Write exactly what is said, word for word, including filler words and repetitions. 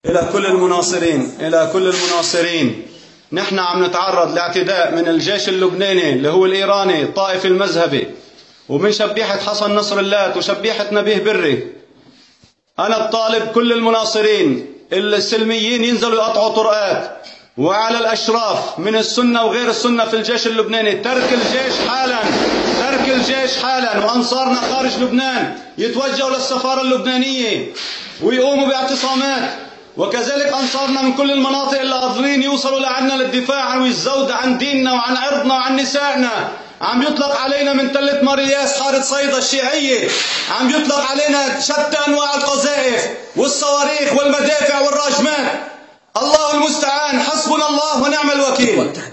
إلى كل المناصرين إلى كل المناصرين نحن عم نتعرض لاعتداء من الجيش اللبناني اللي هو الإيراني الطائفي المذهبي، ومن شبيحة حسن نصر الله وشبيحة نبيه بري. أنا بطالب كل المناصرين السلميين ينزلوا يقطعوا طرقات، وعلى الأشراف من السنة وغير السنة في الجيش اللبناني ترك الجيش حالا، ترك الجيش حالا، وأنصارنا خارج لبنان يتوجهوا للسفارة اللبنانية ويقوموا باعتصامات، وكذلك أنصارنا من كل المناطق اللي قادرين يوصلوا لعنا للدفاع عن الزود عن ديننا وعن عرضنا وعن نسائنا. عم يطلق علينا من تلة مارياس حارة صيدا الشيعية، عم يطلق علينا شتى أنواع القذائف والصواريخ والمدافع والراجمات. الله المستعان، حسبنا الله ونعم الوكيل.